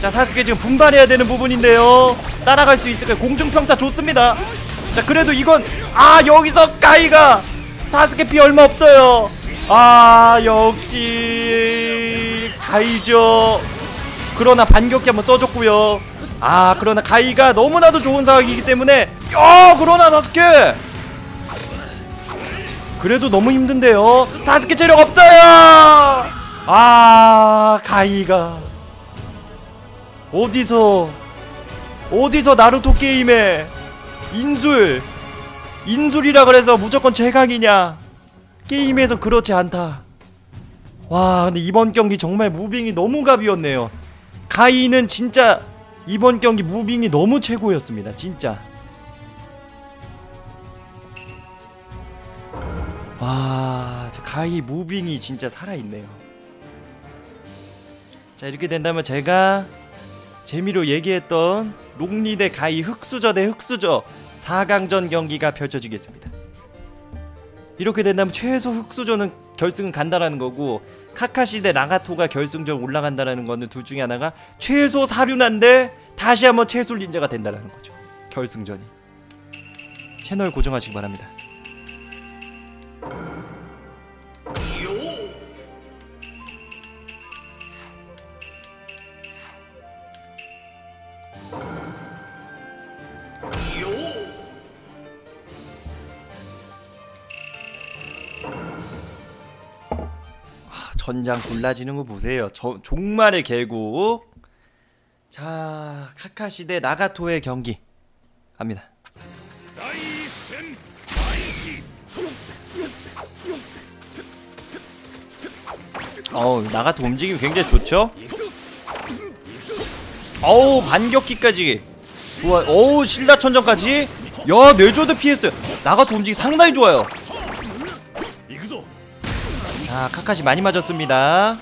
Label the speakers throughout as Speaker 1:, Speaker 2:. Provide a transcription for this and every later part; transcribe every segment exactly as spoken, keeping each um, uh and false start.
Speaker 1: 자, 사스케 지금 분발해야 되는 부분인데요. 따라갈 수 있을까요? 공중평타 좋습니다. 자, 그래도 이건 아, 여기서 가이가 사스케 피 얼마 없어요. 아, 역시 가이죠. 그러나 반격기 한번 써줬고요. 아, 그러나 가이가 너무나도 좋은 상황이기 때문에 어, 그러나 사스케 그래도 너무 힘든데요. 사스케 체력 없어요. 아, 가이가 어디서 어디서 나루토 게임에 인술 인술이라 그래서 무조건 최강이냐. 게임에서 그렇지 않다. 와, 근데 이번 경기 정말 무빙이 너무 갑이었네요. 가이는 진짜 이번 경기 무빙이 너무 최고였습니다. 진짜. 와, 가이 무빙이 진짜 살아있네요. 자, 이렇게 된다면 제가 재미로 얘기했던 롱리 대 가이, 흑수저 대 흑수저 사 강전 경기가 펼쳐지겠습니다. 이렇게 된다면 최소 흑수저는 결승은 간다라는 거고, 카카시 대 나가토가 결승전 올라간다라는 거는 둘 중에 하나가 최소 사륜한데 다시 한번 최술 닌자가 된다라는 거죠. 결승전이. 채널 고정하시기 바랍니다. 전장 골라지는 거 보세요. 저, 종말의 계곡. 자, 카카시 대 나가토의 경기 갑니다. 어우, 나가토 움직임이 굉장히 좋죠? 어우, 반격기까지 좋아. 어우, 신라천정까지. 야, 뇌조도 피했어요. 나가토 움직임 상당히 좋아요. 자, 카카시 많이 맞았습니다.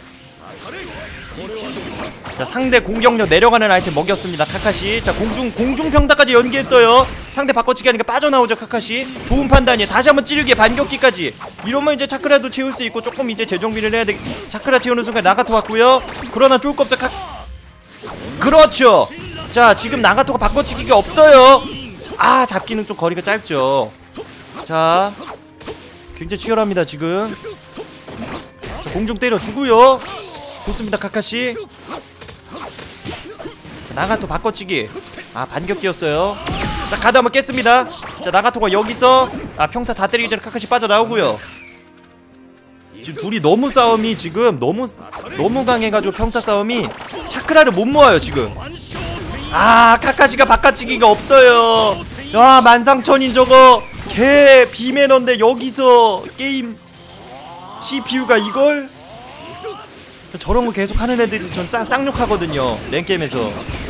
Speaker 1: 자, 상대 공격력 내려가는 아이템 먹였습니다. 카카시. 자, 공중 공중평타까지 연계했어요. 상대 바꿔치기 하니까 빠져나오죠. 카카시 좋은 판단이에요. 다시 한번 찌르기에 반격기까지. 이러면 이제 차크라도 채울 수 있고 조금 이제 재정비를 해야 돼. 차크라 채우는 순간 나가토 왔고요. 그러나 쫄 거 없어. 카... 그렇죠. 자, 지금 나가토가 바꿔치기가 없어요. 아, 잡기는 좀 거리가 짧죠. 자, 굉장히 치열합니다 지금. 자, 공중 때려주고요. 좋습니다. 카카시. 자, 나가토 바꿔치기. 아, 반격기였어요. 자, 가드 한번 깼습니다. 자, 나가토가 여기서 아, 평타 다 때리기 전에 카카시 빠져나오고요. 지금 둘이 너무 싸움이 지금 너무 너무 강해가지고 평타 싸움이 차크라를 못 모아요 지금. 아, 카카시가 바꿔치기가 없어요. 야, 만상천인 저거 개 비매너인데 여기서 게임 씨피유가 이걸? 저런거 계속 하는 애들이 전 짱 쌍욕하거든요 랭게임에서.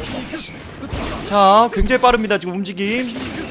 Speaker 1: 자, 굉장히 빠릅니다 지금 움직임.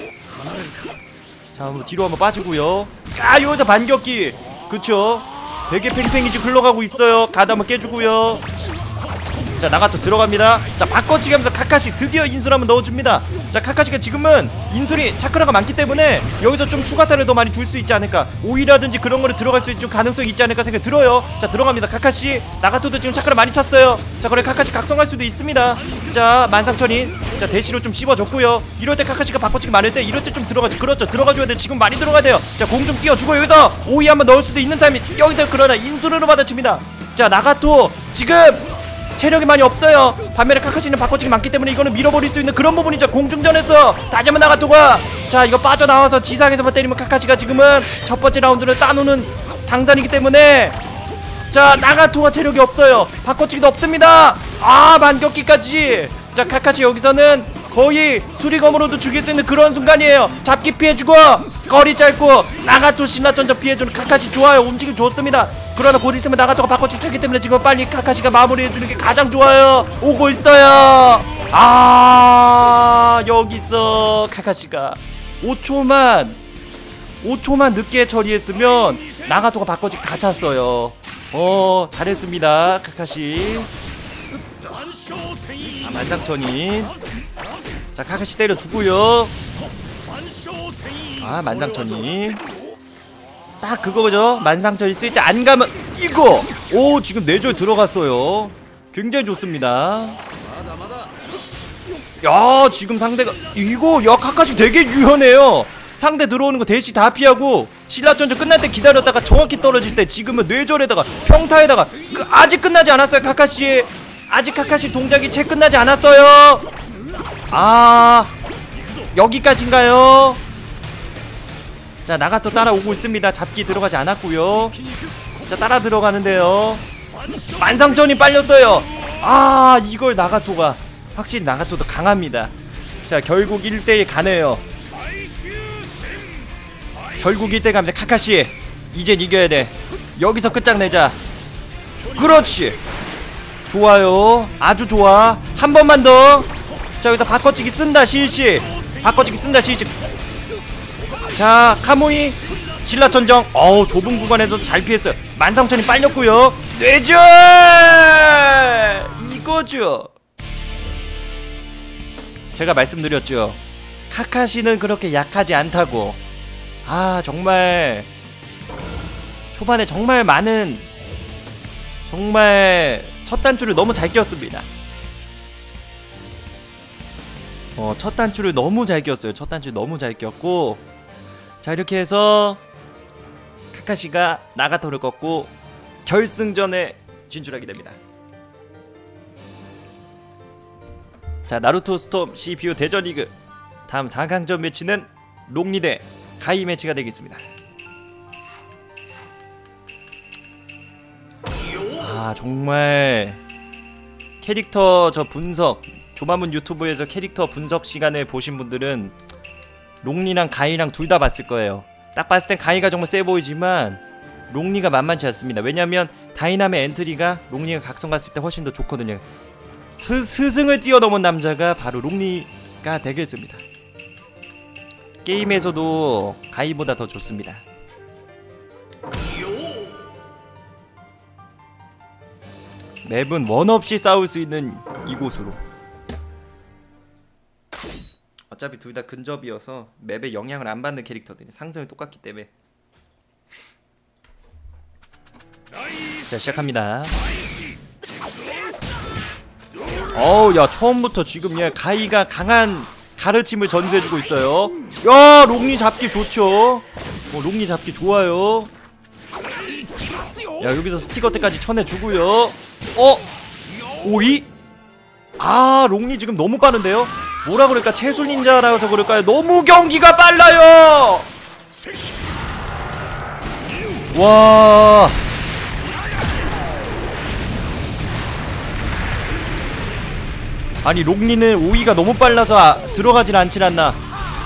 Speaker 1: 자, 한번 뒤로 한번 빠지고요. 아, 여기서 반격기. 그쵸, 되게 팽팽히 지금 흘러가고 있어요. 가드 한번 깨주고요. 자, 나가토 들어갑니다. 자, 바꿔치기 하면서 카카시 드디어 인술 한번 넣어줍니다. 자, 카카시가 지금은 인술이 차크라가 많기 때문에 여기서 좀 추가타를 더 많이 둘 수 있지 않을까, 오이라든지 그런 거를 들어갈 수 있는 가능성이 있지 않을까 생각이 들어요. 자, 들어갑니다. 카카시. 나가토도 지금 차크라 많이 찼어요. 자, 그래 카카시 각성할 수도 있습니다. 자, 만상천인. 자, 대시로 좀 씹어줬고요. 이럴 때 카카시가 바꿔치기 많을 때 이럴 때 좀 들어가죠. 그렇죠, 들어가줘야 돼. 지금 많이 들어가야 돼요. 자, 공중 띄워주고 여기서 오이 한번 넣을 수도 있는 타이밍. 여기서 그러나 인술으로 받아칩니다. 자, 나가토 지금 체력이 많이 없어요. 반면에 카카시는 바꿔치기 많기 때문에 이거는 밀어버릴 수 있는 그런 부분이죠. 공중전에서 다시 한번 나가토가, 자, 이거 빠져나와서 지상에서만 때리면 카카시가 지금은 첫 번째 라운드를 따놓는 당산이기 때문에, 자, 나가토가 체력이 없어요. 바꿔치기도 없습니다. 아, 반격기까지. 자, 카카시 여기서는 거의 수리검으로도 죽일 수 있는 그런 순간이에요. 잡기 피해주고 거리 짧고 나가토 신라전적 피해주는 카카시 좋아요. 움직임 좋습니다. 그러나 곧 있으면 나가토가 바꿔치기 차기 때문에 지금 빨리 카카시가 마무리해주는 게 가장 좋아요. 오고 있어요. 아, 여기서 카카시가 오 초만 오 초만 늦게 처리했으면 나가토가 바꿔치기 다 찼어요. 어, 잘했습니다 카카시. 아, 만상천인. 자, 카카시 때려주고요. 아, 만상천인. 딱 그거죠. 만상천인 쓸 때 안 가면 이거. 오, 지금 내조에 들어갔어요. 굉장히 좋습니다. 야 지금 상대가 이거 야 카카시 되게 유연해요. 상대 들어오는 거 대시 다 피하고 신라전전 끝날 때 기다렸다가 정확히 떨어질 때 지금은 뇌절에다가 평타에다가 그 아직 끝나지 않았어요. 카카시 아직 카카시 동작이 채 끝나지 않았어요. 아 여기까지인가요? 자 나가토 따라오고 있습니다. 잡기 들어가지 않았고요. 자 따라 들어가는데요. 만상천이 빨렸어요. 아 이걸 나가토가 확실히 나가토도 강합니다. 자 결국 일 대 일 가네요. 결국 일 대 일 갑니다. 카카시 이젠 이겨야돼. 여기서 끝장내자. 그렇지 좋아요. 아주 좋아. 한 번만 더. 자 여기서 바꿔치기 쓴다 실시. 바꿔치기 쓴다 실시. 자 카무이 신라천정. 어우 좁은 구간에서 잘 피했어요. 만상천이 빨렸고요. 뇌절 이거죠. 제가 말씀드렸죠. 카카시는 그렇게 약하지 않다고. 아 정말 초반에 정말 많은 정말 첫 단추를 너무 잘 꼈습니다. 어, 첫 단추를 너무 잘 꼈어요. 첫 단추를 너무 잘 꼈고 자 이렇게 해서 카카시가 나가토를 꺾고 결승전에 진출하게 됩니다. 자 나루토 스톰 씨피유 대전 리그 다음 사 강전 매치는 롱리 대 가이 매치가 되겠습니다. 아 정말 캐릭터 저 분석 조만문 유튜브에서 캐릭터 분석 시간을 보신 분들은 롱리랑 가이랑 둘 다 봤을 거예요. 딱 봤을 땐 가이가 정말 세 보이지만 롱리가 만만치 않습니다. 왜냐면 다이나의 엔트리가 롱리가 각성 갔을 때 훨씬 더 좋거든요. 스, 스승을 뛰어넘은 남자가 바로 롱리가 되겠습니다. 게임에서도 가이보다 더 좋습니다. 맵은 원 없이 싸울 수 있는 이곳으로. 어차피 둘 다 근접이어서 맵에 영향을 안 받는 캐릭터들이 상성이 똑같기 때문에. 자 시작합니다. 어우 야 처음부터 지금 얘 가이가 강한 가르침을 전수해주고 있어요. 야 롱리 잡기 좋죠. 어, 롱리 잡기 좋아요. 야 여기서 스티커 때까지 쳐내주고요. 어? 오이? 아 롱리 지금 너무 빠른데요? 뭐라 그럴까? 채술 닌자라서 그럴까요? 너무 경기가 빨라요! 와 아니 롱리는 오이가 너무 빨라서 아, 들어가진 않질 않나.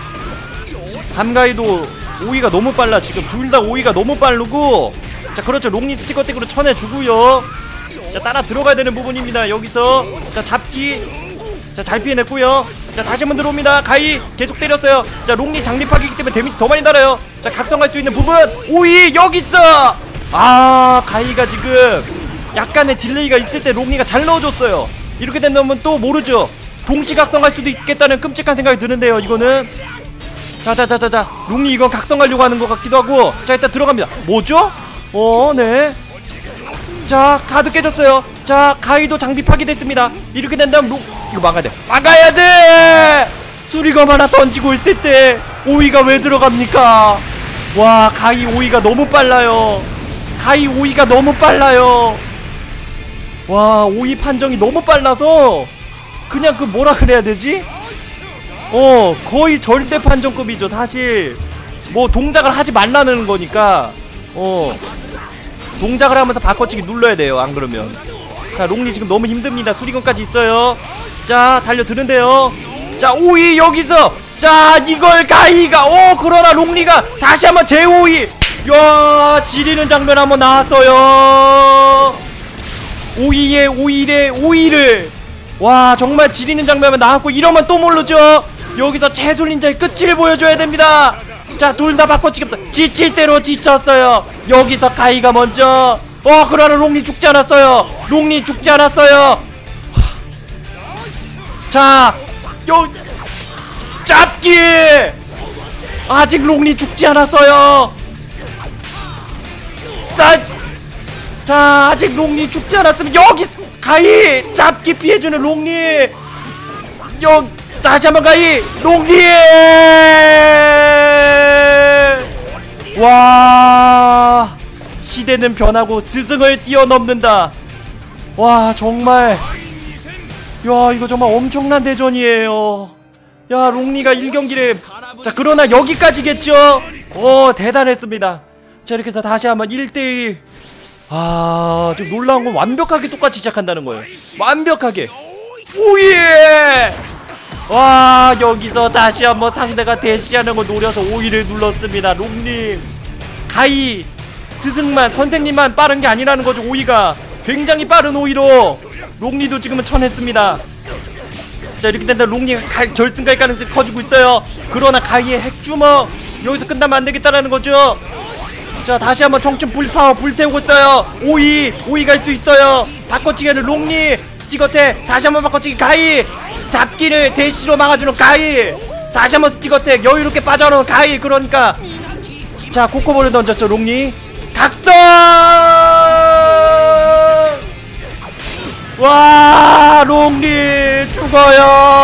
Speaker 1: 삼가이도 오이가 너무 빨라. 지금 둘 다 오이가 너무 빠르고. 자 그렇죠. 롱리 스티커 덱으로 쳐내주고요. 자 따라 들어가야 되는 부분입니다. 여기서 자 잡기. 자 잘 피해냈고요. 자 다시 한번 들어옵니다. 가이 계속 때렸어요. 자 롱리 장립하기이기 때문에 데미지 더 많이 달아요. 자 각성할 수 있는 부분 오이 여기 있어. 아 가이가 지금 약간의 딜레이가 있을 때 롱리가 잘 넣어줬어요. 이렇게 된다면 또 모르죠. 동시 각성할 수도 있겠다는 끔찍한 생각이 드는데요. 이거는 자자자자자 롱리 이건 각성하려고 하는 것 같기도 하고. 자 일단 들어갑니다. 뭐죠? 어 네. 자 카드 깨졌어요. 자 가이도 장비 파괴됐습니다. 이렇게 된다면 롱 이거 막아야 돼. 막아야 돼. 수리검 하나 던지고 있을 때 오이가 왜 들어갑니까? 와 가이 오이가 너무 빨라요. 가이 오이가 너무 빨라요. 와 오이 판정이 너무 빨라서 그냥 그 뭐라 그래야 되지? 어 거의 절대 판정급이죠. 사실 뭐 동작을 하지 말라는 거니까 어 동작을 하면서 바꿔치기 눌러야 돼요. 안 그러면. 자 롱리 지금 너무 힘듭니다. 수리검까지 있어요. 자 달려드는데요. 자 오이 여기서 자 이걸 가이가 오 그러나 롱리가 다시 한번 제 오이 야 지리는 장면 한번 나왔어요. 오이에 오이에 오이를 와 정말 지리는 장면만 나왔고 이러면 또 모르죠. 여기서 채술 닌자의 끝을 보여줘야 됩니다. 자 둘 다 바꿔치기 지칠 대로 지쳤어요. 여기서 가이가 먼저 어 그러나 롱리 죽지 않았어요. 롱리 죽지 않았어요. 자 요 잡기 아직 롱리 죽지 않았어요. 자 자 아직 롱리 죽지 않았으면 여기 가이 잡기 피해주는 롱리. 여 다시 한번 가이 롱리. 와 시대는 변하고 스승을 뛰어넘는다. 와 정말 야 이거 정말 엄청난 대전이에요. 야 롱리가 일 경기를 자 그러나 여기까지겠죠. 어 대단했습니다. 자 이렇게 해서 다시 한번 일 대 일. 아 지금 놀라운 건 완벽하게 똑같이 시작한다는 거예요. 완벽하게. 오예. 와 여기서 다시 한번 상대가 대시하는 거 노려서 오이를 눌렀습니다. 롱님 가이 스승만 선생님만 빠른 게 아니라는 거죠. 오이가 굉장히 빠른 오이로 롱리도 지금은 쳐냈습니다. 자 이렇게 된다. 롱리가 결승 갈 가능성이 커지고 있어요. 그러나 가이의 핵주먹 여기서 끝나면 안 되겠다라는 거죠. 자 다시 한번 청춘 불파워 불태우고 있어요. 오이 오이 갈 수 있어요. 바꿔치기는 롱리 스티거텍 다시 한번 바꿔치기 가이 잡기를 대시로 막아주는 가이 다시 한번 스티거텍 여유롭게 빠져나오는 가이. 그러니까 자 코코볼을 던졌죠. 롱리 각성. 와 롱리 죽어요.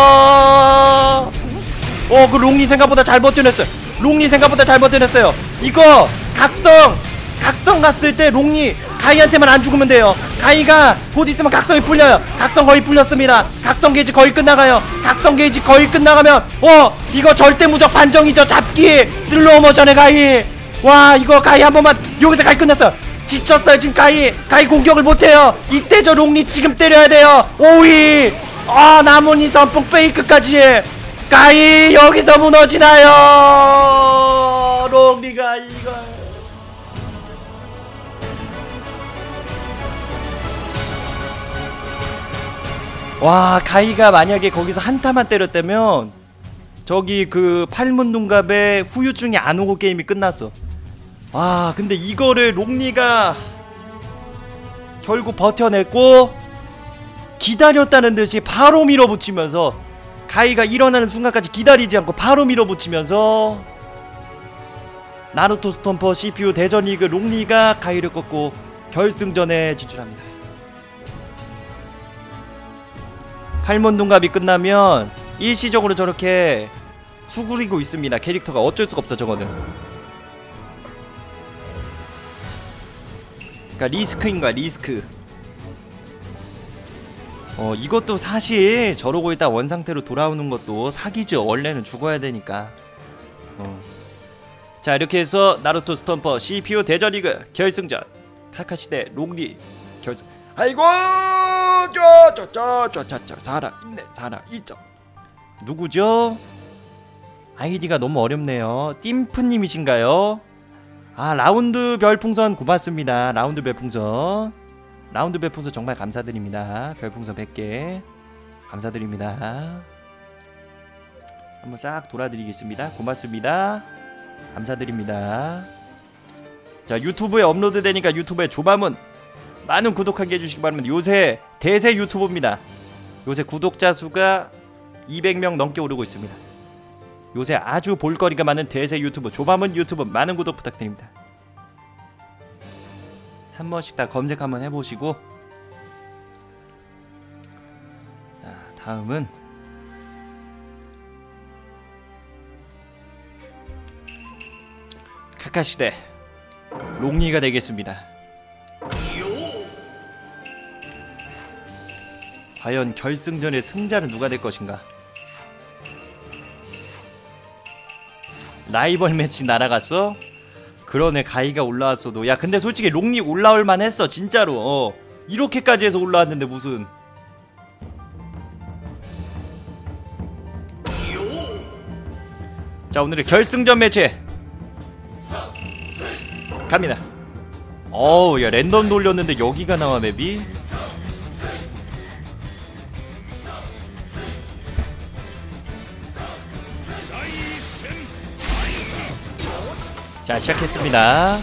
Speaker 1: 어 그 롱리 생각보다 잘 버텨냈어요. 롱리 생각보다 잘 버텨냈어요. 이거 각성 각성 갔을 때 롱리 가이한테만 안 죽으면 돼요. 가이가 곧 있으면 각성이 풀려요. 각성 거의 풀렸습니다. 각성 게이지 거의 끝나가요. 각성 게이지 거의 끝나가면 어 이거 절대 무적 반정이죠. 잡기 슬로우 모션의 가이. 와 이거 가이 한 번만 여기서 가이 끝났어요. 지쳤어요 지금 가이. 가이 공격을 못해요. 이때 저 롱리 지금 때려야 돼요. 오이 아 나뭇잎 선풍 페이크까지. 가이 여기서 무너지나요. 롱리가 이거 와 가이가 만약에 거기서 한타만 때렸다면 저기 그 팔문둥갑의 후유증이 안 오고 게임이 끝났어. 아 근데 이거를 롱리가 결국 버텨냈고 기다렸다는 듯이 바로 밀어붙이면서 가이가 일어나는 순간까지 기다리지 않고 바로 밀어붙이면서 나루토 스톰퍼 씨피유 대전 리그 롱리가 가이를 꺾고 결승전에 진출합니다. 팔문둥갑이 끝나면 일시적으로 저렇게 수그리고 있습니다. 캐릭터가 어쩔 수가 없어 저거는. 그러니까 리스크인 거야 리스크. 어 이것도 사실 저러고 있다 원상태로 돌아오는 것도 사기죠. 원래는 죽어야 되니까. 어. 자 이렇게 해서 나루토 스톰퍼 씨피유 대전 리그 결승전 카카시 대 롱리 결승. 아이고 저저저저저저 살아있네 살아있죠. 누구죠? 아이디가 너무 어렵네요. 띵프님이신가요? 아 라운드 별풍선 고맙습니다. 라운드 별풍선 라운드 별풍선 정말 감사드립니다. 별풍선 백 개 감사드립니다. 한번 싹 돌아드리겠습니다. 고맙습니다. 감사드립니다. 자 유튜브에 업로드 되니까 유튜브에 조마문 많은 구독하게 해주시기 바랍니다. 요새 대세 유튜버입니다. 요새 구독자 수가 이백 명 넘게 오르고 있습니다. 요새 아주 볼거리가 많은 대세 유튜브 조마문 유튜브 많은 구독 부탁드립니다. 한 번씩 다 검색 한번 해보시고. 자 다음은 카카시 대 롱리가 되겠습니다. 과연 결승전의 승자는 누가 될 것인가? 라이벌 매치 날아갔어? 그러네 가이가 올라왔어도. 야 근데 솔직히 롱리 올라올만 했어 진짜로. 어 이렇게까지 해서 올라왔는데 무슨. 자 오늘의 결승전 매치 갑니다. 어우 야 랜덤 돌렸는데 여기가 나와 맵이. 자 시작했습니다.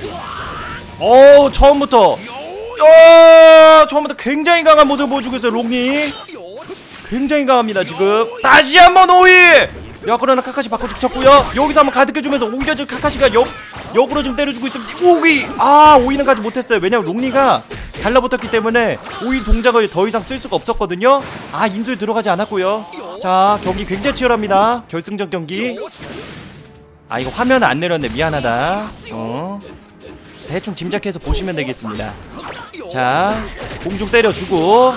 Speaker 1: 오 처음부터 어 처음부터 굉장히 강한 모습을 보여주고 있어요. 롱리 굉장히 강합니다 지금. 다시 한번 오이. 야 그러나 카카시 바꿔주기 쳤고요. 여기서 한번 가득해주면서 오히려 지금 카카시가 역 역으로 좀 때려주고 있습니다. 오이! 아 오이는 가지 못했어요. 왜냐면 롱리가 달라붙었기 때문에 오이 동작을 더 이상 쓸 수가 없었거든요. 아 인술 들어가지 않았고요. 자 경기 굉장히 치열합니다. 결승전 경기. 아 이거 화면 안 내렸네. 미안하다. 어 대충 짐작해서 보시면 되겠습니다. 자 공중 때려주고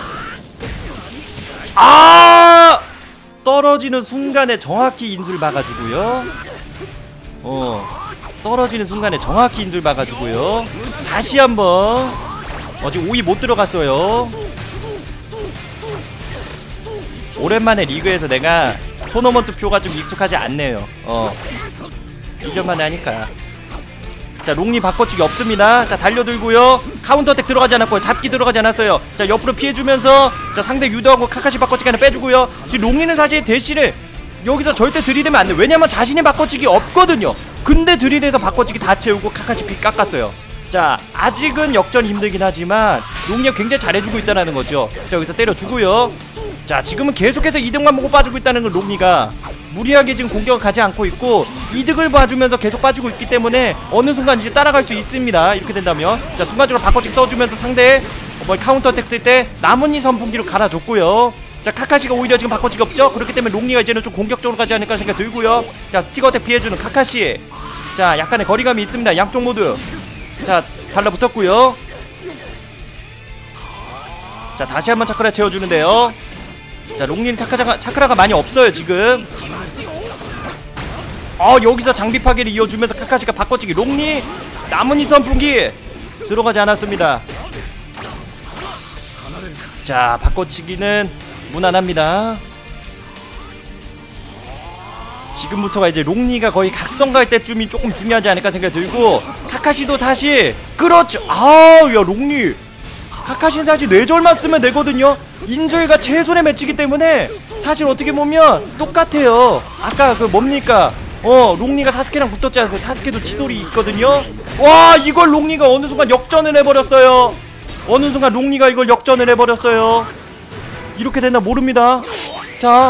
Speaker 1: 아 떨어지는 순간에 정확히 인술 막아주고요. 어 떨어지는 순간에 정확히 인줄 막아주고요. 다시 한번. 어 지금 오이 못 들어갔어요. 오랜만에 리그에서 내가 토너먼트 표가 좀 익숙하지 않네요. 어 일 년 만에 하니까. 자 롱리 바꿔치기 없습니다. 자 달려들고요. 카운터어택 들어가지 않았고요. 잡기 들어가지 않았어요. 자 옆으로 피해주면서 자 상대 유도하고 카카시 바꿔치기 하나 빼주고요. 지금 롱리는 사실 대시를 여기서 절대 들이대면 안돼. 왜냐면 자신이 바꿔치기 없거든요. 근데 들이대서 바꿔치기 다 채우고 카카시 피 깎았어요. 자 아직은 역전이 힘들긴 하지만 롱리가 굉장히 잘해주고 있다는 거죠. 자 여기서 때려주고요. 자 지금은 계속해서 이득만 보고 빠지고 있다는 건 롱리가 무리하게 지금 공격을 가지 않고 있고 이득을 봐주면서 계속 빠지고 있기 때문에 어느 순간 이제 따라갈 수 있습니다. 이렇게 된다면. 자 순간적으로 바꿔치기 써주면서 상대 뭐 카운터 어택 쓸 때 나뭇잎 선풍기로 갈아줬고요. 자 카카시가 오히려 지금 바꿔치기 없죠? 그렇기 때문에 롱리가 이제는 좀 공격적으로 가지 않을까 생각 들고요. 자 스티커 어택 피해주는 카카시. 자 약간의 거리감이 있습니다. 양쪽 모두. 자 달라붙었고요. 자 다시 한번 차크라 채워주는데요. 자 롱리는 차크라가, 차크라가 많이 없어요 지금. 어 여기서 장비 파괴를 이어주면서 카카시가 바꿔치기. 롱리 나뭇잎 선풍기 들어가지 않았습니다. 자 바꿔치기는 무난합니다. 지금부터가 이제 롱리가 거의 각성 갈 때쯤이 조금 중요하지 않을까 생각이 들고 카카시도 사실 그렇죠. 아우 야 롱리 카카시는 사실 뇌절만 쓰면 되거든요. 인술과 최선의 매치기 때문에 사실 어떻게 보면 똑같아요. 아까 그 뭡니까 어 롱리가 사스케랑 붙었지 않았어요. 사스케도 치돌이 있거든요. 와 이걸 롱리가 어느 순간 역전을 해버렸어요. 어느 순간 롱리가 이걸 역전을 해버렸어요. 이렇게 됐나 모릅니다. 자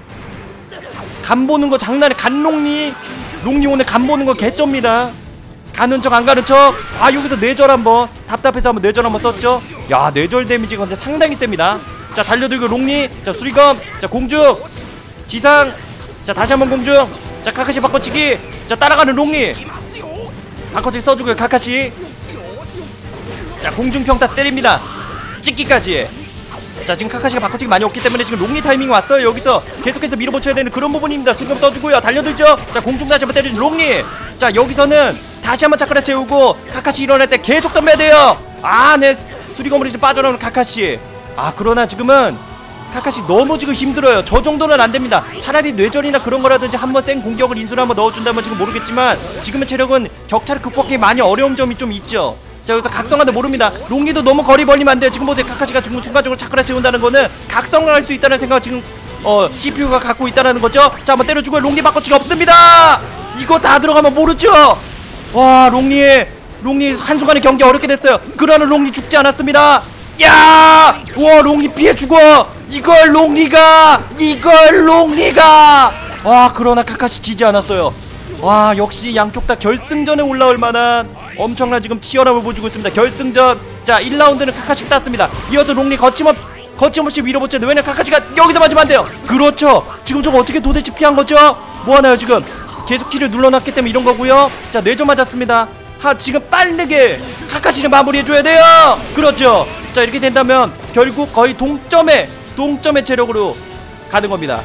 Speaker 1: 간 보는 거 장난해. 간 롱리 롱리 오늘 간 보는 거 개쩝니다. 가는 척 안 가는 척. 아 여기서 뇌절 한번 답답해서 한번 뇌절 한번 썼죠. 야 뇌절 데미지가 근데 상당히 셉니다. 자 달려들고 롱리. 자 수리검. 자 공중 지상. 자 다시 한번 공중. 자 카카시 바꿔치기. 자 따라가는 롱리 바꿔치기 써주고요. 카카시. 자 공중평타 때립니다. 찍기까지. 자 지금 카카시가 바꿔치기 많이 없기 때문에 지금 롱리 타이밍 왔어요. 여기서 계속해서 밀어붙여야 되는 그런 부분입니다. 수금 써주고요. 달려들죠. 자 공중 다시 한번 때려주는 롱리. 자 여기서는 다시 한번 차크라 채우고 카카시 일어날 때 계속 덤벼야 돼요. 아 네 수리검으로 좀 빠져나오는 카카시. 아 그러나 지금은 카카시 너무 지금 힘들어요. 저 정도는 안됩니다. 차라리 뇌절이나 그런 거라든지 한번 센 공격을 인수를 한번 넣어준다면 지금 모르겠지만 지금의 체력은 격차를 극복하기 많이 어려운 점이 좀 있죠. 자 여기서 각성한데 모릅니다. 롱리도 너무 거리 벌리면 안돼요. 지금 보세요. 카카시가 지금 순간적으로 차크라 채운다는 거는 각성을 할 수 있다는 생각을 지금 어 씨피유가 갖고 있다는 거죠. 자 한번 때려주고 롱리 바꿔치기 없습니다. 이거 다 들어가면 모르죠. 와 롱리의 롱리 한순간에 경기 어렵게 됐어요. 그러나 롱리 죽지 않았습니다. 야! 와 롱리 피해 죽어. 이걸 롱리가 이걸 롱리가 와 그러나 카카시 지지 않았어요. 와 역시 양쪽 다 결승전에 올라올 만한 엄청난 지금 치열함을 보여주고 있습니다. 결승전. 자 일 라운드는 카카시 땄습니다. 이어서 롱리 거침없, 거침없이 밀어붙였는데 왜냐면 카카시가 여기서 맞으면 안 돼요. 그렇죠. 지금 저거 어떻게 도대체 피한 거죠? 뭐하나요 지금. 계속 키를 눌러놨기 때문에 이런 거고요. 자 뇌절 맞았습니다. 하 지금 빠르게 카카시를 마무리해줘야 돼요. 그렇죠. 자 이렇게 된다면 결국 거의 동점의 동점의 체력으로 가는 겁니다.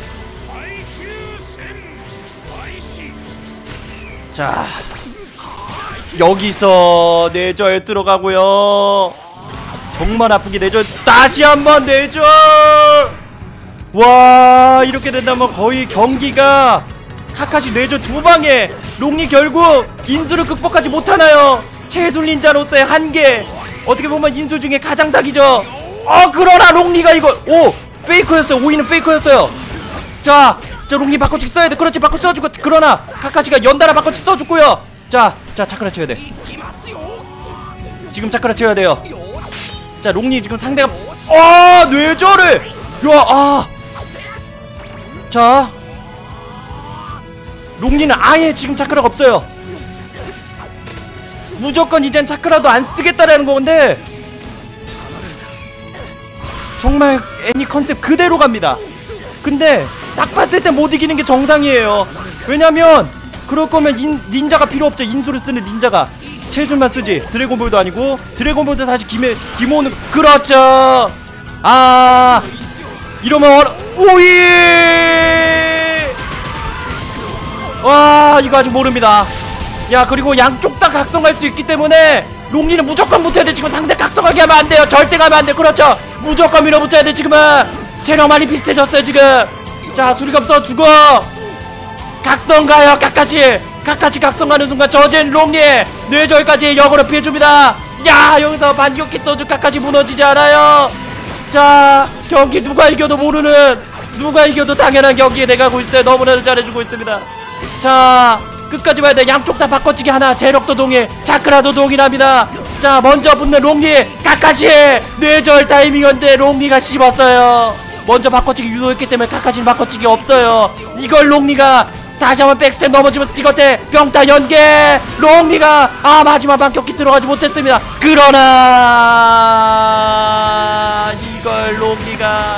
Speaker 1: 자 여기서 뇌절 들어가고요. 정말 아프게 뇌절. 다시 한번 뇌절. 와 이렇게 된다면 거의 경기가 카카시 뇌절 두 방에 롱리 결국 인수를 극복하지 못하나요? 채술 닌자로서의 한계. 어떻게 보면 인수 중에 가장 사기죠. 어 그러나 롱리가 이걸 오 페이커였어요. 오이는 페이커였어요. 자, 자 롱리 바꿔치기 써야 돼. 그렇지 바꿔 써주고. 그러나 카카시가 연달아 바꿔치기 써주고요. 자, 자 차크라 채워야 돼. 지금 차크라 채워야 돼요. 자 롱리 지금 상대가 아 뇌절을 야 아 자 롱리는 아예 지금 차크라가 없어요. 무조건 이젠 차크라도 안 쓰겠다라는 건데 정말 애니 컨셉 그대로 갑니다. 근데 딱 봤을 때 못 이기는 게 정상이에요. 왜냐면 그럴 거면 인, 닌자가 필요 없죠. 인수를 쓰는 닌자가 채술만 쓰지. 드래곤볼도 아니고 드래곤볼도 사실 김에 김호는 그렇죠. 아 이러면 어려... 오이 와 이거 아직 모릅니다. 야 그리고 양쪽 다 각성할 수 있기 때문에 롱리는 무조건 붙어야 돼. 지금 상대 각성하게 하면 안 돼요. 절대 가면 안 돼. 그렇죠. 무조건 밀어붙여야 돼. 지금은 체력 많이 비슷해졌어요 지금. 자 수리검 써 죽어. 각성 가요. 카카시 카카시 각성 가는 순간 저젠 롱리 뇌절까지 역으로 피해줍니다. 야 여기서 반격기 써준 카카시 무너지지 않아요. 자 경기 누가 이겨도 모르는 누가 이겨도 당연한 경기에 내가고 있어요. 너무나도 잘해주고 있습니다. 자 끝까지 봐야 돼. 양쪽 다 바꿔치기 하나. 재력도 동일 차크라도 동일합니다. 자 먼저 붙는 롱리 카카시 뇌절 타이밍인데 롱리가 씹었어요. 먼저 바꿔치기 유도했기 때문에 카카시는 바꿔치기 없어요. 이걸 롱리가 다시 한번 백스텝 넘어지면서 찍었대. 병타 연계 롱리가 아 마지막 반격기 들어가지 못했습니다. 그러나 이걸 롱리가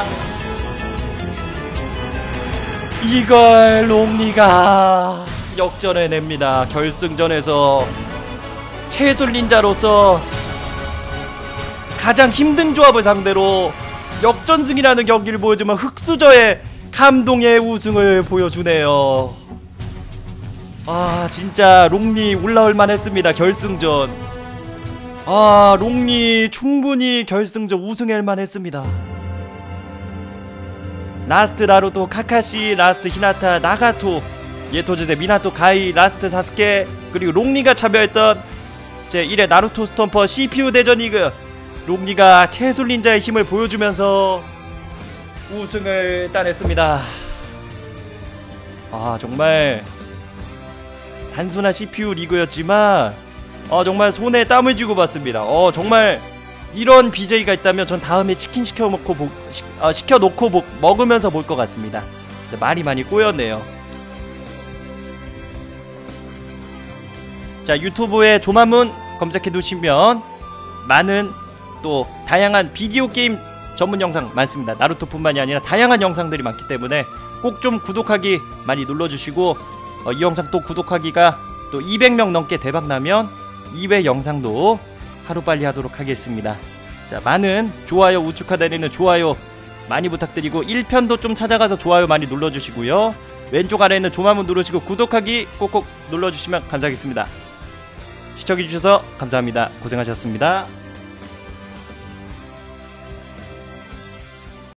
Speaker 1: 이걸 롱리가 역전해냅니다. 결승전에서 채술 닌자로서 가장 힘든 조합을 상대로 역전승이라는 경기를 보여주면 흑수저의 감동의 우승을 보여주네요. 아 진짜 롱리 올라올만 했습니다. 결승전 아 롱리 충분히 결승전 우승할만 했습니다. 라스트 나루토 카카시, 라스트 히나타 나가토, 예토즈세 미나토 가이, 라스트 사스케, 그리고 롱리가 참여했던 제일 회 나루토 스톰퍼 씨피유 대전 리그. 롱리가 채술 닌자의 힘을 보여주면서 우승을 따냈습니다. 아 정말 단순한 씨피유 리그였지만 어 정말 손에 땀을 쥐고 봤습니다. 어 정말 이런 비제이가 있다면 전 다음에 치킨 시켜놓고 보, 시, 어, 시켜놓고 보, 먹으면서 볼 것 같습니다. 말이 많이 꼬였네요. 자 유튜브에 조마문 검색해 두시면 많은 또 다양한 비디오 게임 전문 영상 많습니다. 나루토뿐만이 아니라 다양한 영상들이 많기 때문에 꼭 좀 구독하기 많이 눌러주시고 어, 이 영상 또 구독하기가 또 이백 명 넘게 대박나면 이 회 영상도 하루빨리 하도록 하겠습니다. 자 많은 좋아요 우측하단에는 좋아요 많이 부탁드리고 일 편도 좀 찾아가서 좋아요 많이 눌러주시고요. 왼쪽 아래에는 조마문 누르시고 구독하기 꼭꼭 눌러주시면 감사하겠습니다. 시청해주셔서 감사합니다. 고생하셨습니다.